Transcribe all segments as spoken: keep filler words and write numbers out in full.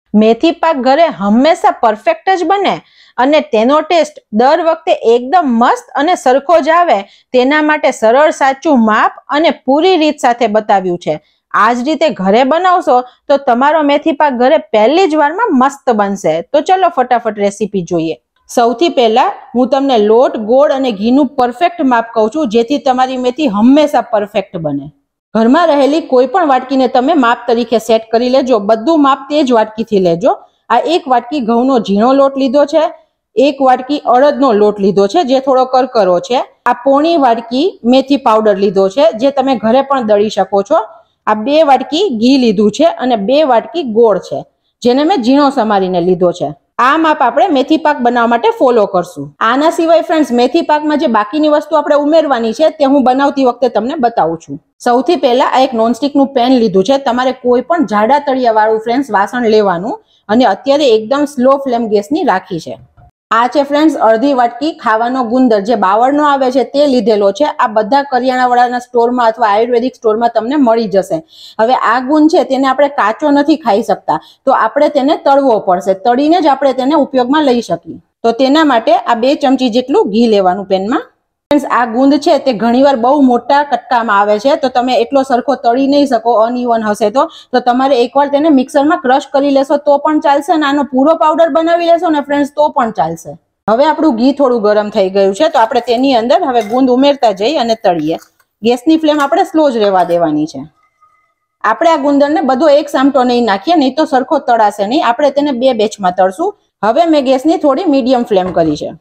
મેથી પાક ઘરે હંમેશા પરફેક્ટ જ બને અને તેનો ટેસ્ટ દર વખતે એકદમ મસ્ત અને સરખો જ આવે તેના માટે સરળ સાચું માપ અને પૂરી રીત સાથે બતાવ્યું છે. આ જ રીતે ઘરે બનાવશો તો તમારો મેથી પાક ઘરે પહેલી જ વારમાં મસ્ત બનશે. તો ચલો ફટાફટ રેસીપી જોઈએ. સૌથી પહેલા હું તમને લોટ, ગોળ અને ઘીનું પરફેક્ટ માપ કહું છું, જેથી તમારી મેથી હંમેશા પરફેક્ટ બને. ઘરમાં રહેલી કોઈ પણ વાટકીને તમે માપ તરીકે સેટ કરી લેજો. બધું માપ તે જ વાટકીથી લેજો. આ એક વાટકી ઘઉંનો ઝીણો લોટ લીધો છે, એક વાટકી અડદનો લોટ લીધો છે જે થોડો કરકરો છે, આ પોણી વાટકી મેથી પાવડર લીધો છે જે તમે ઘરે પણ દળી શકો છો, આ બે વાટકી ઘી લીધું છે અને બે વાટકી ગોળ છે જેને મેં ઝીણો સમારીને લીધો છે. આ માપ આપણે મેથી પાક બનાવવા માટે ફોલો કરશું. આના સિવાય ફ્રેન્ડ્સ મેથી પાકમાં જે બાકીની વસ્તુ આપણે ઉમેરવાની છે તે હું બનાવતી વખતે તમને બતાવું છું. સૌથી પહેલા આ એક નોનસ્ટિક નું પેન લીધું છે. તમારે કોઈ પણ જાડા તળિયા વાળું ફ્રેન્ડ્સ વાસણ લેવાનું અને અત્યારે એકદમ સ્લો ફ્લેમ ગેસની રાખી છે. આ છે ફ્રેન્ડ્સ અડધી વાટકી ખાવાનો ગુંદર જે બાવળનો આવે છે તે લીધેલો છે. આ બધા કરિયાણાવાળાના સ્ટોરમાં અથવા આયુર્વેદિક સ્ટોરમાં તમને મળી જશે. હવે આ ગુંદ છે તેને આપણે કાચો નથી ખાઈ શકતા, તો આપણે તેને તળવો પડશે. તળીને જ આપણે તેને ઉપયોગમાં લઈ શકીએ. તો તેના માટે આ બે ચમચી જેટલું ઘી લેવાનું પેનમાં. ફ્રેન્ડ્સ આ ગુંદ છે તે ઘણીવાર બહુ મોટા કટકામાં આવે છે, તો તમે એટલો સરખો તળી નહીં શકો, અનઇવન હશે તો તો તમારે એકવાર તેને મિક્સરમાં ક્રશ કરી લેશો તો પણ ચાલશે અને આનો પૂરો પાવડર બનાવી લેશો ને ફ્રેન્ડ્સ તો પણ ચાલશે. હવે આપણું ઘી થોડું ગરમ થઈ ગયું છે, તો આપણે તેની અંદર હવે ગુંદ ઉમેરતા જઈ અને તળીએ. ગેસની ફ્લેમ આપણે સ્લો જ રહેવા દેવાની છે. આપણે આ ગુંદરને બધો એક સામટો નહીં નાખીએ, નહીં તો સરખો તળાશે નહીં. આપણે તેને બે બેચમાં તળશું. હવે મેં ગેસની થોડી મીડિયમ ફ્લેમ કરી છે.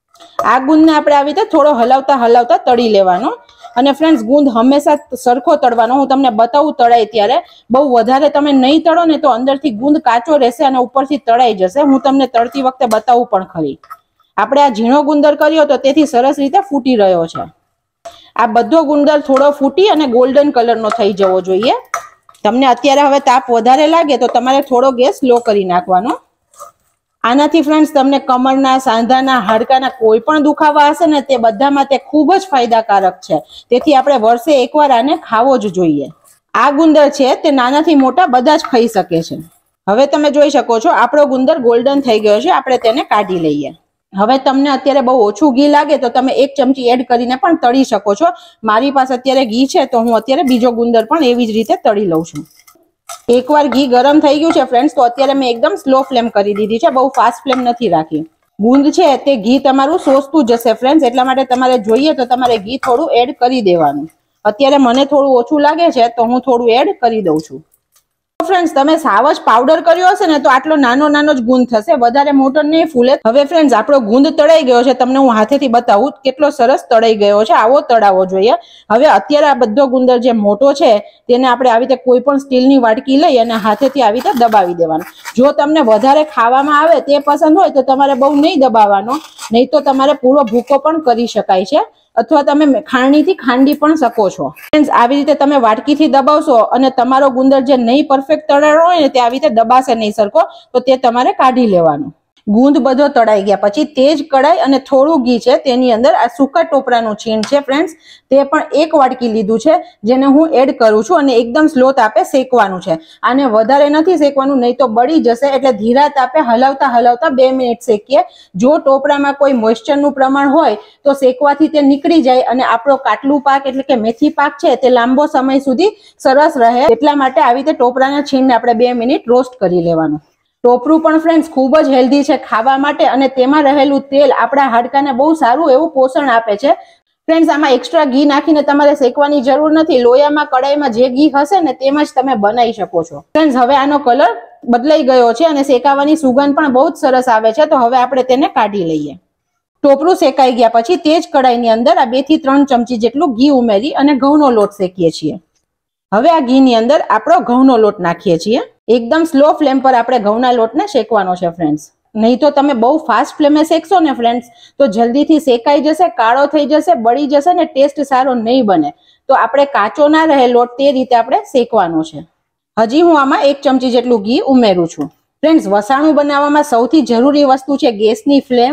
આ ગુંદને આપણે આવી રીતે થોડો હલાવતા હલાવતા તળી લેવાનો. અને ફ્રેન્ડ્સ ગુંદ હંમેશા સરખો તળવાનો. હું તમને બતાવું તળાય ત્યારે. બહુ વધારે તમે નહીં તળો ને તો અંદરથી ગુંદ કાચો રહેશે અને ઉપરથી તળાઈ જશે. હું તમને તળતી વખતે બતાવું પણ ખરી. આપણે આ ઝીણો ગુંદર કર્યો તો તેથી સરસ રીતે ફૂટી રહ્યો છે. આ બધો ગુંદર થોડો ફૂટી અને ગોલ્ડન કલરનો થઈ જવો જોઈએ. તમને અત્યારે હવે તાપ વધારે લાગે તો તમારે થોડો ગેસ સ્લો કરી નાખવાનો. આનાથી ફ્રેન્ડ્સ તમને કમરના, સાંધાના, હાડકાના કોઈ પણ દુખાવા હશે ને તે બધામાં તે ખૂબ જ ફાયદાકારક છે. તેથી આપણે વર્ષે એકવાર આને ખાવો જ જોઈએ. આ ગુંદર છે તે નાનાથી મોટા બધા જ ખાઈ શકે છે. હવે તમે જોઈ શકો છો આપણો ગુંદર ગોલ્ડન થઈ ગયો છે. આપણે તેને કાઢી લઈએ. હવે તમને અત્યારે બહુ ઓછું ઘી લાગે તો તમે એક ચમચી એડ કરીને પણ તળી શકો છો. મારી પાસે અત્યારે ઘી છે તો હું અત્યારે બીજો ગુંદર પણ એવી જ રીતે તળી લઉં છું. એકવાર ઘી ગરમ થઈ ગયું છે ફ્રેન્ડ્સ તો અત્યારે મેં એકદમ સ્લો ફ્લેમ કરી દીધી છે. બહુ ફાસ્ટ ફ્લેમ નથી રાખી. ગુંદ છે તે ઘી તમારું સોસતું જશે ફ્રેન્ડ્સ, એટલા માટે તમારે જોઈએ તો તમારે ઘી થોડું એડ કરી દેવાનું. અત્યારે મને થોડું ઓછું લાગે છે તો હું થોડું એડ કરી દઉં છું. ફ્રેન્ડ્સ તમે સાવ જ પાવડર કર્યો હશે ને તો આટલો નાનો નાનો જ ગુંદ થશે, વધારે મોટો નહીં ફૂલે. હવે ફ્રેન્ડ્સ આપણો ગુંદ તળાઈ ગયો છે. તમને હું હાથેથી બતાવું કેટલો સરસ તળાઈ ગયો છે. આવો તળાવો જોઈએ. હવે અત્યારે આ બધો ગુંદર જે મોટો છે તેને આપણે આવી રીતે કોઈ પણ સ્ટીલની વાટકી લઈ અને હાથેથી આવી રીતે દબાવી દેવાનો. જો તમને વધારે ખાવામાં આવે તે પસંદ હોય તો તમારે બહુ નહીં દબાવવાનો, નહીં તો તમારે પૂરો ભૂકો પણ કરી શકાય છે અથવા તમે ખાંડણીથી ખાંડી પણ શકો છો. ફ્રેન્ડ્સ આવી રીતે તમે વાટકીથી દબાવશો અને તમારો ગુંદર જે નહીં પરફેક્ટ તળાયો હોય ને તે આવી રીતે દબાશે નહીં સરખો, તો તે તમારે કાઢી લેવાનું. ગુંદ બધો તળાઈ ગયા પછી તેજ કડાઈ અને થોડું ઘી છે તેની અંદર આ સૂકા ટોપરાનું છીણ છે ફ્રેન્ડ્સ, તે પણ એક વાટકી લીધું છે જેને હું એડ કરું છું અને એકદમ સ્લો તાપે શેકવાનું છે. આને વધારે નથી શેકવાનું, નહીં તો બળી જશે. એટલે ધીરા તાપે હલાવતા હલાવતા બે મિનિટ શેકીએ. જો ટોપરામાં કોઈ મોઇસ્ચરનું પ્રમાણ હોય તો શેકવાથી તે નીકળી જાય અને આપણો કાટલું પાક એટલે કે મેથી પાક છે તે લાંબો સમય સુધી સરસ રહે. એટલા માટે આવી રીતે ટોપરાના છીણને આપણે બે મિનિટ રોસ્ટ કરી લેવાનું. ટોપરું પણ ફ્રેન્ડ્સ ખૂબ જ હેલ્ધી છે ખાવા માટે અને તેમાં રહેલું તેલ આપણા હાડકાને બહુ સારું એવું પોષણ આપે છે. ફ્રેન્ડ્સ આમાં એક્સ્ટ્રા ઘી નાખીને તમારે શેકવાની જરૂર નથી. લોયામાં કડાઈમાં જે ઘી હશે ને તેમાં જ તમે બનાવી શકો છો. ફ્રેન્ડ્સ હવે આનો કલર બદલાઈ ગયો છે અને શેકાવાની સુગંધ પણ બહુ જ સરસ આવે છે. તો હવે આપણે તેને કાઢી લઈએ. ટોપરું શેકાઈ ગયા પછી તે જ કડાઈની અંદર આ બે થી ત્રણ ચમચી જેટલું ઘી ઉમેરી અને ઘઉંનો લોટ શેકીએ છીએ. હવે આ ઘીની અંદર આપણો ઘઉંનો લોટ નાખીએ છીએ. એકદમ સ્લો ફ્લેમ પર આપણે ઘઉંના લોટને શેકવાનો છે ફ્રેન્ડ્સ. નહીં તો તમે બહુ ફાસ્ટ ફ્લેમે શેકશો ને ફ્રેન્ડ્સ તો જલ્દીથી શેકાઈ જશે, કાળો થઈ જશે, બળી જશે ને ટેસ્ટ સારો નહીં બને. તો આપણે કાચો ના રહે લોટ તે રીતે આપણે શેકવાનો છે. હજી હું આમાં એક ચમચી જેટલું ઘી ઉમેરું છું. ફ્રેન્ડ્સ વસાણું બનાવવામાં સૌથી જરૂરી વસ્તુ છે ગેસની ફ્લેમ.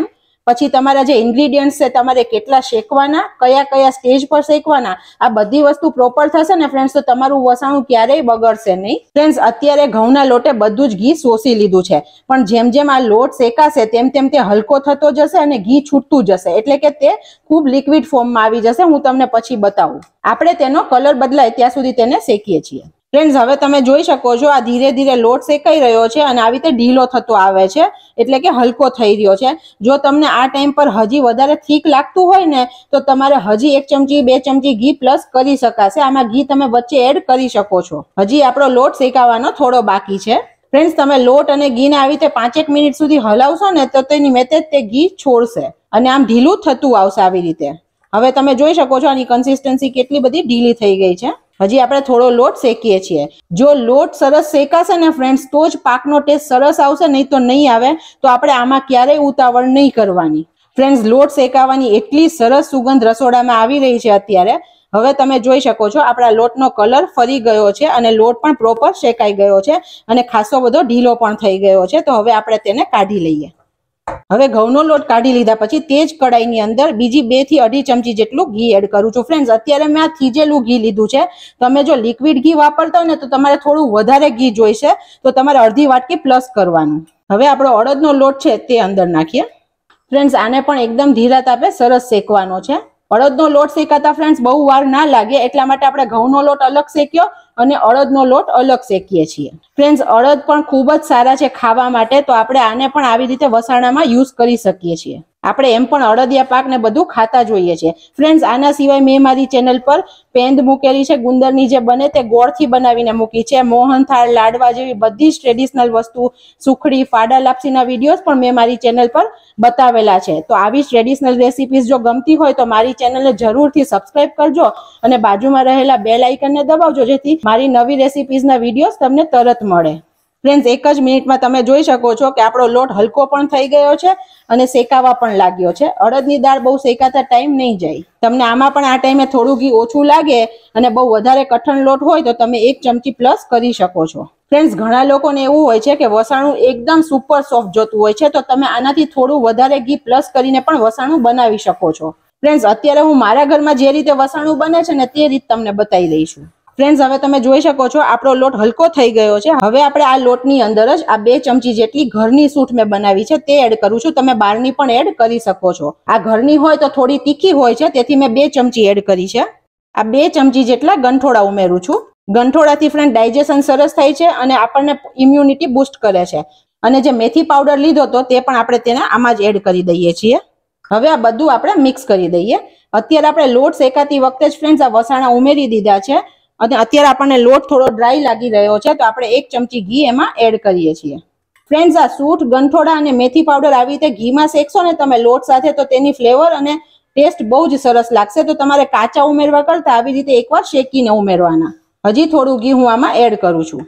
પછી તમારા જે ઇન્ગ્રેડિયન્ટ્સ છે તમારે કેટલા શેકવાના, કયા કયા સ્ટેજ પર શેકવાના, આ બધી વસ્તુ પ્રોપર થશે ને ફ્રેન્ડ્સ તો તમારું વસાણું ક્યારેય બગડશે નહીં. ફ્રેન્ડ્સ અત્યારે ઘઉંના લોટે બધું જ ઘી શોષી લીધું છે, પણ જેમ જેમ આ લોટ શેકાશે તેમ તેમ તે હલકો થતો જશે અને ઘી છૂટતું જશે, એટલે કે તે ખૂબ લિક્વિડ ફોર્મમાં આવી જશે. હું તમને પછી બતાવું. આપણે તેનો કલર બદલાય ત્યાં સુધી તેને શેકીએ છીએ. ફ્રેન્ડ્સ હવે તમે જોઈ શકો છો આ ધીરે ધીરે લોટ શેકાઈ રહ્યો છે અને આવી રીતે ઢીલો થતો આવે છે, એટલે કે હલકો થઈ રહ્યો છે. જો તમને આ ટાઈમ પર હજી વધારે થીક લાગતું હોય ને તો તમારે હજી એક ચમચી બે ચમચી ઘી પ્લસ કરી શકાશે. આમાં ઘી તમે વચ્ચે એડ કરી શકો છો. હજી આપણો લોટ શેકાવાનો થોડો બાકી છે. ફ્રેન્ડ્સ તમે લોટ અને ઘીને આવી રીતે પાંચેક મિનિટ સુધી હલાવશો ને તો તેની મેતે તે ઘી છોડશે અને આમ ઢીલું થતું આવશે આવી રીતે. હવે તમે જોઈ શકો છો આની કન્સિસ્ટન્સી કેટલી બધી ઢીલી થઈ ગઈ છે. હજી આપણે થોડો લોટ શેકીએ છીએ. જો લોટ સરસ શેકાશે ને ફ્રેન્ડ્સ તો જ પાકનો ટેસ્ટ સરસ આવશે, નહીં તો નહીં આવે. તો આપણે આમાં ક્યારેય ઉતાવળ નહીં કરવાની. ફ્રેન્ડ્સ લોટ શેકાવાની એટલી સરસ સુગંધ રસોડામાં આવી રહી છે અત્યારે. હવે તમે જોઈ શકો છો આપણા લોટનો કલર ફરી ગયો છે અને લોટ પણ પ્રોપર શેકાઈ ગયો છે અને ખાસો બધો ઢીલો પણ થઈ ગયો છે. તો હવે આપણે તેને કાઢી લઈએ. હવે ઘઉંનો લોટ કાઢી લીધા પછી તે જ કડાઈની અંદર બીજી બે થી અઢી ચમચી જેટલું ઘી એડ કરું છું. ફ્રેન્ડ્સ અત્યારે મેં આ થીજેલું ઘી લીધું છે. તમે જો લિક્વિડ ઘી વાપરતા હોય ને તો તમારે થોડું વધારે ઘી જોઈશે, તો તમારે અડધી વાટકી પ્લસ કરવાનું. હવે આપણો અડદનો લોટ છે તે અંદર નાખીએ. ફ્રેન્ડ્સ આને પણ એકદમ ધીરા તાપે સરસ શેકવાનો છે. અડદનો લોટ શેકાતા ફ્રેન્ડ્સ બહુ વાર ના લાગે, એટલા માટે આપણે ઘઉંનો લોટ અલગ શેક્યો અને અડદનો લોટ અલગ શેકીએ છીએ. ફ્રેન્ડ્સ અડદ પણ ખૂબ જ સારા છે ખાવા માટે, તો આપણે આને પણ આવી રીતે વસાણામાં યુઝ કરી શકીએ છીએ. આપણે એમ પણ અડદિયા પાક ને બધું ખાતા જોઈએ છીએ. ફ્રેન્ડ્સ આના સિવાય મેં મારી ચેનલ પર પેંદ મૂકેલી છે, ગુંદરની જે બને તે ગોળથી બનાવીને મૂકી છે. મોહનથાળ, લાડવા જેવી બધી જ ટ્રેડિશનલ વસ્તુ, સુખડી, ફાડા લાપસીના વિડીયોઝ પણ મેં મારી ચેનલ પર બતાવેલા છે. તો આવી ટ્રેડિશનલ રેસિપીઝ જો ગમતી હોય તો મારી ચેનલને જરૂરથી સબસ્ક્રાઇબ કરજો અને બાજુમાં રહેલા બેલ આઇકનને દબાવજો, જેથી મારી નવી રેસિપીઝના વિડીયોઝ તમને તરત મળે. ફ્રેન્ડ્સ એક જ મિનિટમાં તમે જોઈ શકો છો કે આપણો લોટ હલકો પણ થઈ ગયો છે અને શેકાવા પણ લાગ્યો છે. અડદની દાળ બહુ શેકાતા ટાઈમ નહીં જાય. તમને આમાં પણ આ ટાઈમે થોડું ઘી ઓછું લાગે અને બહુ વધારે કઠણ લોટ હોય તો તમે એક ચમચી પ્લસ કરી શકો છો. ફ્રેન્ડ્સ ઘણા લોકોને એવું હોય છે કે વસાણું એકદમ સુપર સોફ્ટ જોતું હોય છે, તો તમે આનાથી થોડું વધારે ઘી પ્લસ કરીને પણ વસાણું બનાવી શકો છો. ફ્રેન્ડ્સ અત્યારે હું મારા ઘરમાં જે રીતે વસાણું બને છે ને તે રીત તમને બતાવી દઈશું. ફ્રેન્ડ્સ હવે તમે જોઈ શકો છો આપણો લોટ હલકો થઈ ગયો છે. હવે આપણે આ લોટની અંદર જ આ બે ચમચી જેટલી ઘરની સૂંઠ મેં બનાવી છે તે એડ કરું છું. તમે બહારની પણ એડ કરી શકો છો. આ ઘરની હોય તો થોડી તીખી હોય છે, તેથી મેં બે ચમચી એડ કરી છે. આ બે ચમચી જેટલા ગંઠોડા ઉમેરું છું. ગંઠોડાથી ફ્રેન્ડ ડાયજેશન સરસ થાય છે અને આપણને ઇમ્યુનિટી બુસ્ટ કરે છે. અને જે મેથી પાવડર લીધો તો તે પણ આપણે તેને આમાં જ એડ કરી દઈએ છીએ. હવે આ બધું આપણે મિક્સ કરી દઈએ. અત્યારે આપણે લોટ શેકાતી વખતે જ ફ્રેન્ડ્સ આ વસાણા ઉમેરી દીધા છે અને અત્યારે આપણને લોટ થોડો ડ્રાય લાગી રહ્યો છે, તો આપણે એક ચમચી ઘી એમાં એડ કરીએ છીએ. ફ્રેન્ડ્સ આ સૂંઠ, ગંઠોડા અને મેથી પાવડર આવી રીતે ઘીમાં શેકશો ને તમે લોટ સાથે તો તેની ફ્લેવર અને ટેસ્ટ બહુ જ સરસ લાગશે. તો તમારે કાચા ઉમેરવા કરતા આવી રીતે એકવાર શેકીને ઉમેરવાના. હજી થોડું ઘી હું આમાં એડ કરું છું.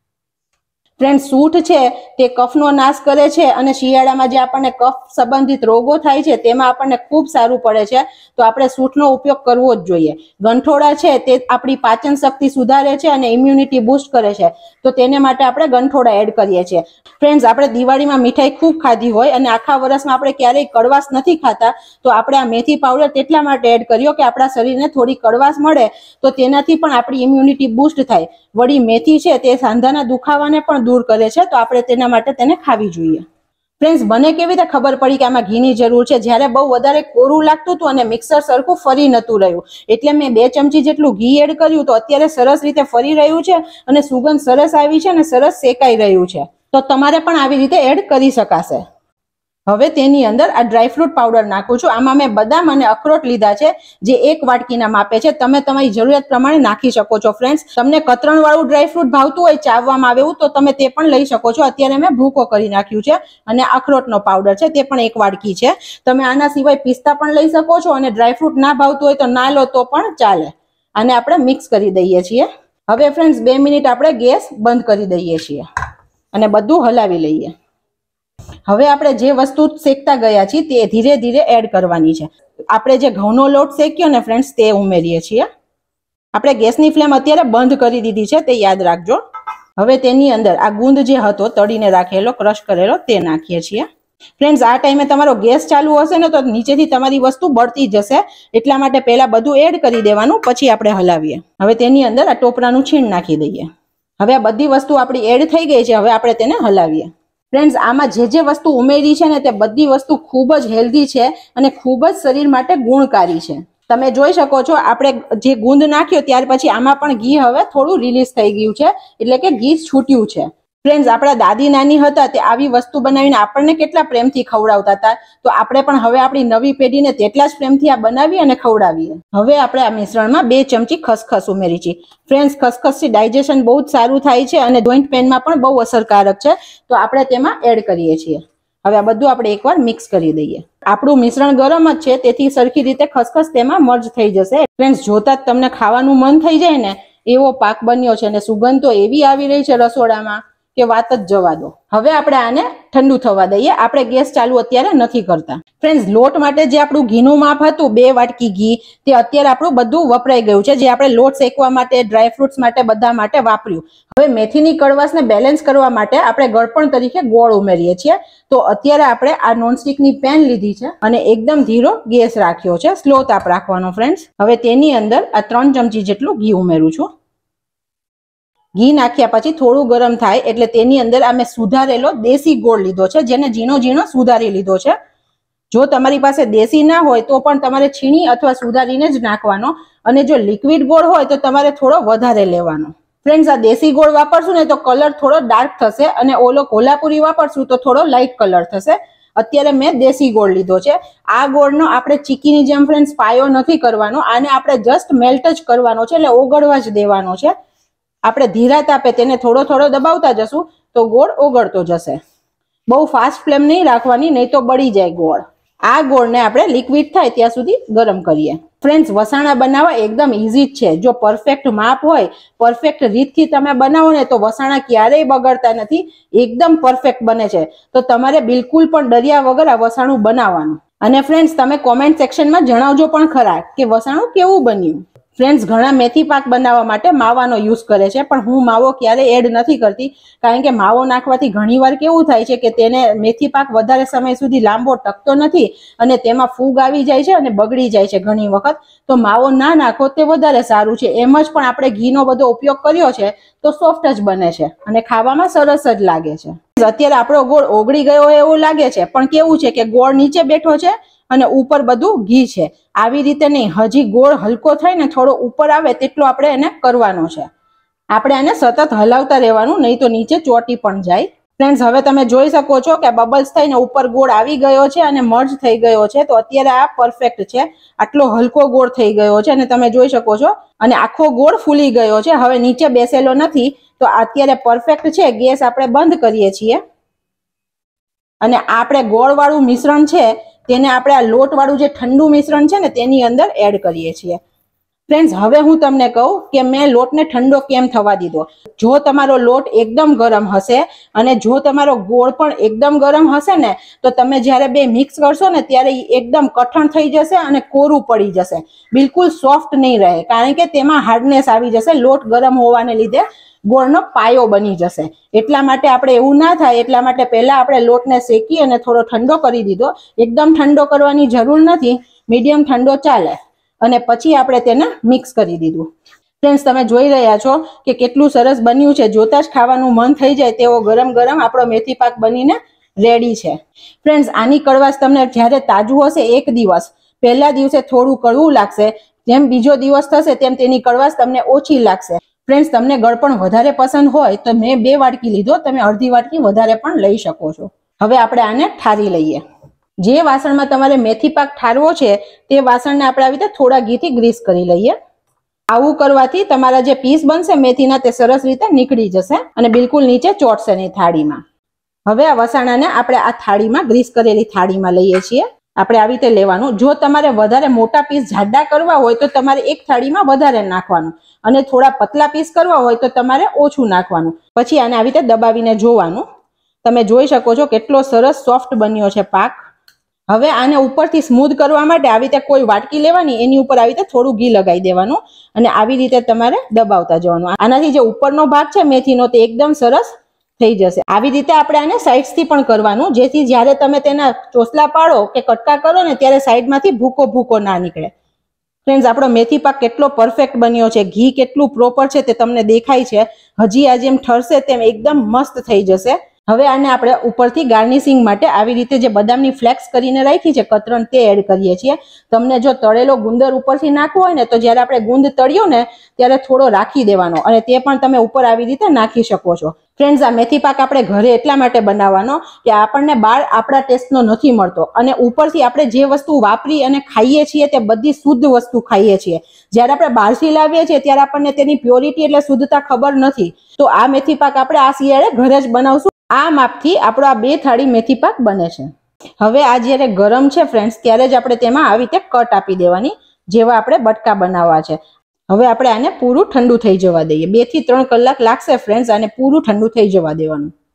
ફ્રેન્ડ સૂંઠ છે તે કફનો નાશ કરે છે અને શિયાળામાં જે આપણને કફ સંબંધિત રોગો થાય છે તેમાં આપણને ખૂબ સારું પડે છે, તો આપણે સૂંઠનો ઉપયોગ કરવો જ જોઈએ. ગંઠોડા છે તે આપણી પાચન શક્તિ સુધારે છે અને ઇમ્યુનિટી બૂસ્ટ કરે છે, તો તેને માટે આપણે ગંઠોડા એડ કરીએ છીએ. ફ્રેન્ડ્સ આપણે દિવાળીમાં મીઠાઈ ખૂબ ખાધી હોય અને આખા વર્ષમાં આપણે ક્યારેય કડવાશ નથી ખાતા, તો આપણે આ મેથી પાવડર તેટલા માટે એડ કર્યો કે આપણા શરીરને થોડી કડવાશ મળે, તો તેનાથી પણ આપણી ઇમ્યુનિટી બૂસ્ટ થાય. વળી મેથી છે તે સાંધાના દુખાવાને પણ દૂર કરે છે, તો આપણે તેના માટે તેને ખાવી જોઈએ. ફ્રેન્ડ્સ મને કેવી રીતે ખબર પડી કે આમાં ઘીની જરૂર છે? જ્યારે બહુ વધારે કોરું લાગતું હતું અને મિક્સર સરખું ફરી નતું રહ્યું, એટલે મેં બે ચમચી જેટલું ઘી એડ કર્યું, તો અત્યારે સરસ રીતે ફરી રહ્યું છે અને સુગંધ સરસ આવી છે અને સરસ શેકાઈ રહ્યું છે. તો તમારે પણ આવી રીતે એડ કરી શકાશે. હવે તેની અંદર આ ડ્રાયફ્રૂટ પાવડર નાખું છું. આમાં મેં બદામ અને અખરોટ લીધા છે જે એક વાટકીના માપે છે. તમે તમારી જરૂરિયાત પ્રમાણે નાખી શકો છો. ફ્રેન્ડ્સ તમને કતરણ વાળું ડ્રાયફ્રૂટ ભાવતું હોય ચાવવામાં આવે એવું તો તમે તે પણ લઈ શકો છો. અત્યારે મેં ભૂકો કરી નાખ્યું છે અને અખરોટનો પાવડર છે તે પણ એક વાટકી છે. તમે આના સિવાય પિસ્તા પણ લઈ શકો છો અને ડ્રાયફ્રૂટ ના ભાવતું હોય તો ના લો તો પણ ચાલે. આને આપણે મિક્સ કરી દઈએ છીએ. હવે ફ્રેન્ડ્સ બે મિનિટ આપણે ગેસ બંધ કરી દઈએ છીએ અને બધું હલાવી લઈએ. હવે આપણે જે વસ્તુ શેકતા ગયા છીએ તે ધીરે ધીરે એડ કરવાની છે. આપણે જે ઘઉંનો લોટ શેક્યો ને ફ્રેન્ડ્સ તે ઉમેરીએ છીએ. આપણે ગેસની ફ્લેમ અત્યારે બંધ કરી દીધી છે, તે યાદ રાખજો. હવે તેની અંદર આ ગુંદ જે હતો તળીને રાખેલો, ક્રશ કરેલો, તે નાખીએ છીએ. ફ્રેન્ડ્સ, આ ટાઈમે તમારો ગેસ ચાલુ હશે ને તો નીચેથી તમારી વસ્તુ બળતી જશે, એટલા માટે પહેલા બધું એડ કરી દેવાનું, પછી આપણે હલાવીએ. હવે તેની અંદર આ ટોપરાનું છીણ નાખી દઈએ. હવે આ બધી વસ્તુ આપણી એડ થઈ ગઈ છે. હવે આપણે તેને હલાવીએ. ફ્રેન્ડ્સ, આમાં જે જે વસ્તુ ઉમેરી છે ને તે બધી વસ્તુ ખૂબ જ હેલ્ધી છે અને ખૂબ જ શરીર માટે ગુણકારી છે. તમે જોઈ શકો છો આપણે જે ગુંદ નાખ્યો ત્યાર પછી આમાં પણ ઘી હવે થોડું રિલીઝ થઈ ગયું છે, એટલે કે ઘી છૂટ્યું છે. ફ્રેન્ડ્સ, આપણા દાદી નાની હતા તે આવી વસ્તુ બનાવીને આપણને કેટલા પ્રેમથી ખવડાવતા હતા, તો આપણે પણ હવે આપણી નવી પેઢીને તેટલા જ પ્રેમથી આ બનાવીએ અને ખવડાવીએ. હવે આપણે આ મિશ્રણમાં બે ચમચી ખસખસ ઉમેરી છે. ફ્રેન્ડ્સ, ખસખસથી ડાયજેશન બહુ જ સારું થાય છે અને જોઈન્ટ પેનમાં પણ બહુ અસરકારક છે, તો આપણે તેમાં એડ કરીએ છીએ. હવે આ બધું આપણે એકવાર મિક્સ કરી દઈએ. આપણું મિશ્રણ ગરમ જ છે, તેથી સરખી રીતે ખસખસ તેમાં મર્જ થઈ જશે. ફ્રેન્ડ્સ, જોતા જ તમને ખાવાનું મન થઈ જાય ને એવો પાક બન્યો છે અને સુગંધ તો એવી આવી રહી છે રસોડામાં કે વાત જ જવા દો. હવે આપણે આને ઠંડુ થવા દઈએ. આપણે ગેસ ચાલુ અત્યારે નથી કરતા. ફ્રેન્ડ્સ, લોટ માટે જે આપણું ઘીનું માપ હતું બે વાટકી ઘી, તે અત્યારે આપણું બધું વપરાઈ ગયું છે, જે આપણે લોટ શેકવા માટે, ડ્રાયફ્રૂટ્સ માટે, બધા માટે વાપર્યું. હવે મેથીની કડવાશને બેલેન્સ કરવા માટે આપણે ગળપણ તરીકે ગોળ ઉમેરીએ છીએ. તો અત્યારે આપણે આ નોનસ્ટિકની પેન લીધી છે અને એકદમ ધીરો ગેસ રાખ્યો છે, સ્લો તાપ રાખવાનો. ફ્રેન્ડ્સ, હવે તેની અંદર આ ત્રણ ચમચી જેટલું ઘી ઉમેરું છું. ઘી નાખ્યા પછી થોડું ગરમ થાય એટલે તેની અંદર આ મેં સુધારેલો દેશી ગોળ લીધો છે, જેને ઝીણો ઝીણો સુધારી લીધો છે. જો તમારી પાસે દેશી ના હોય તો પણ તમારે છીણી અથવા સુધારીને જ નાખવાનો, અને જો લિક્વિડ ગોળ હોય તો તમારે થોડો વધારે લેવાનો. ફ્રેન્ડ્સ, આ દેશી ગોળ વાપરશું ને તો કલર થોડો ડાર્ક થશે અને ઓલો કોલ્હાપુરી વાપરશું તો થોડો લાઇટ કલર થશે. અત્યારે મેં દેશી ગોળ લીધો છે. આ ગોળનો આપણે ચીકીની જેમ ફ્રેન્ડ્સ પાયો નથી કરવાનો, આને આપણે જસ્ટ મેલ્ટ જ કરવાનો છે, એટલે ઓગળવા જ દેવાનો છે. આપણે ધીરા તાપે તેને થોડો થોડો દબાવતા જશું તો ગોળ ઓગળતો જશે. બહુ ફાસ્ટ ફ્લેમ નહીં રાખવાની, નહીં તો બળી જાય ગોળ. આ ગોળને આપણે લિક્વિડ થાય ત્યાં સુધી ગરમ કરીએ. ફ્રેન્ડ્સ, વસાણા બનાવવા એકદમ ઇઝી જ છે. જો પરફેક્ટ માપ હોય, પરફેક્ટ રીતથી તમે બનાવો ને તો વસાણા ક્યારેય બગડતા નથી, એકદમ પરફેક્ટ બને છે. તો તમારે બિલકુલ પણ ડર્યા વગર આ વસાણું બનાવવાનું. અને ફ્રેન્ડ્સ, તમે કોમેન્ટ સેક્શનમાં જણાવજો પણ ખરા કે વસાણું કેવું બન્યું. ફ્રેન્ડ્સ, ઘણા મેથી પાક બનાવવા માટે માવાનો યુઝ કરે છે, પણ હું માવો ક્યારે એડ નથી કરતી, કારણ કે માવો નાખવાથી ઘણીવાર કેવું થાય છે કે તેને મેથી પાક વધારે સમય સુધી લાંબો ટકતો નથી અને તેમાં ફૂગ આવી જાય છે અને બગડી જાય છે ઘણી વખત. તો માવો ના નાખો તે વધારે સારું છે. એમ જ પણ આપણે ઘીનો બધો ઉપયોગ કર્યો છે તો સોફ્ટ જ બને છે અને ખાવામાં સરસ જ લાગે છે. અત્યારે આપણો ગોળ ઓગળી ગયો એવું લાગે છે, પણ કેવું છે કે ગોળ નીચે બેઠો છે અને ઉપર બધું ઘી છે. આવી રીતે નહીં, હજી ગોળ હલકો થઈને થોડો ઉપર આવે તેટલો આપણે એને કરવાનો છે. આપણે એને સતત હલાવતા રહેવાનું, નહીં તો નીચે ચોટી પણ જાય. ફ્રેન્ડ્સ, હવે તમે જોઈ શકો છો કે બબલ્સ થઈને ઉપર ગોળ આવી ગયો છે અને મર્જ થઈ ગયો છે. તો અત્યારે આ પરફેક્ટ છે. આટલો હલકો ગોળ થઈ ગયો છે અને તમે જોઈ શકો છો, અને આખો ગોળ ફૂલી ગયો છે. હવે નીચે બેસેલો નથી, તો અત્યારે પરફેક્ટ છે. ગેસ આપણે બંધ કરીએ છીએ અને આપણે ગોળ વાળું મિશ્રણ છે તેને આપણે આ લોટ વાળું જે ઠંડુ મિશ્રણ છે ને તેની અંદર એડ કરીએ છીએ. ફ્રેન્ડ્સ, હવે હું તમને કહું કે મેં લોટને ઠંડો કેમ થવા દીધો. જો તમારો લોટ એકદમ ગરમ હશે અને જો તમારો ગોળ પણ એકદમ ગરમ હશે ને તો તમે જ્યારે બે મિક્સ કરશો ને ત્યારે એકદમ કઠણ થઈ જશે અને કોરું પડી જશે, બિલકુલ સોફ્ટ નહીં રહે, કારણ કે તેમાં હાર્ડનેસ આવી જશે. લોટ ગરમ હોવાને લીધે ગોળનો પાયો બની જશે. એટલા માટે આપણે એવું ના થાય એટલા માટે પહેલા આપણે લોટને શેકી અને થોડો ઠંડો કરી દીધો. એકદમ ઠંડો કરવાની જરૂર નથી, મીડિયમ ઠંડો ચાલે, અને પછી આપણે તેને મિક્સ કરી દીધું. ફ્રેન્ડ્સ, તમે જોઈ રહ્યા છો કે કેટલું સરસ બન્યું છે. જોતા જ ખાવાનું મન થઈ જાય તેવો ગરમ ગરમ આપણો મેથી પાક બનીને રેડી છે. ફ્રેન્ડ્સ, આની કડવાશ તમને જ્યારે તાજું હશે એક દિવસ, પહેલા દિવસે થોડું કડવું લાગશે, જેમ બીજો દિવસ થશે તેમ તેની કડવાશ તમને ઓછી લાગશે. ફ્રેન્ડ્સ, તમને ગળપણ વધારે પસંદ હોય તો મેં બે વાટકી લીધો, તમે અડધી વાટકી વધારે પણ લઈ શકો છો. હવે આપણે આને ઠારી લઈએ. જે વાસણમાં તમારે મેથી પાક ઠારવો છે તે વાસણને આપણે આવી રીતે થોડા ઘીથી ગ્રીસ કરી લઈએ. આવું કરવાથી તમારા જે પીસ બનશે મેથીના તે સરસ રીતે નીકળી જશે અને બિલકુલ નીચે ચોટશે નહીં થાળીમાં. હવે આ વસાણાને આપણે આ થાળીમાં, ગ્રીસ કરેલી થાળીમાં લઈએ છીએ. આપણે આવી રીતે લેવાનું. જો તમારે વધારે મોટા પીસ જાડા કરવા હોય તો તમારે એક થાળીમાં વધારે નાખવાનું, અને થોડા પતલા પીસ કરવા હોય તો તમારે ઓછું નાખવાનું. પછી આને આવી રીતે દબાવીને જોવાનું. તમે જોઈ શકો છો કેટલો સરસ સોફ્ટ બન્યો છે પાક. હવે આને ઉપરથી સ્મૂધ કરવા માટે આવી રીતે કોઈ વાટકી લેવાની, એની ઉપર આવી રીતે થોડું ઘી લગાવી દેવાનું અને આવી રીતે તમારે દબાવતા જવાનું. આનાથી જે ઉપરનો ભાગ છે મેથીનો તે એકદમ સરસ થઈ જશે. આવી રીતે આપણે આને સાઈડ્સ થી પણ કરવાનું, જેથી જ્યારે તમે તેના ચોસલા પાડો કે કટકા કરો ને ત્યારે સાઈડમાંથી ભૂકો ભૂકો ના નીકળે. ફ્રેન્ડ્સ, આપણો મેથી પાક કેટલો પરફેક્ટ બન્યો છે, ઘી કેટલું પ્રોપર છે તે તમને દેખાય છે. હજી આ જેમ ઠરશે તેમ એકદમ મસ્ત થઈ જશે. હવે આને આપણે ઉપરથી ગાર્નિશિંગ માટે આવી રીતે જે બદામની ફ્લેક્સ કરીને રાખી છે કતરણ, તે એડ કરીએ છીએ. તમને જો તળેલો ગુંદર ઉપરથી નાખવો હોય ને તો જ્યારે આપણે ગુંદ તળ્યો ને ત્યારે થોડો રાખી દેવાનો, અને તે પણ તમે ઉપર આવી રીતે નાખી શકો છો. ફ્રેન્ડ્સ, આ મેથી પાક આપણે ઘરે એટલા માટે બનાવવાનો કે આપણને બહાર આપણા ટેસ્ટનો નથી મળતો, અને ઉપરથી આપણે જે વસ્તુ વાપરી અને ખાઈએ છીએ તે બધી શુદ્ધ વસ્તુ ખાઈએ છીએ. જ્યારે આપણે બહારથી લાવીએ છીએ ત્યારે આપણને તેની પ્યોરિટી એટલે શુદ્ધતા ખબર નથી. તો આ મેથી પાક આપણે આ શિયાળે ઘરે જ બનાવશું. આ માપથી આપણો આ બે થાળી મેથી પાક બને છે. હવે આ જ્યારે ગરમ છે ફ્રેન્ડ્સ, ત્યારે જ આપણે તેમાં આવી રીતે કટ આપી દેવાની, જેવા આપણે બટકા બનાવવા છે. હવે આપણે આને પૂરું ઠંડુ થઈ જવા દઈએ. બે થી ત્રણ કલાક લાગશે ફ્રેન્ડ્સ, આને પૂરું ઠંડુ થઈ જવા દેવાનું.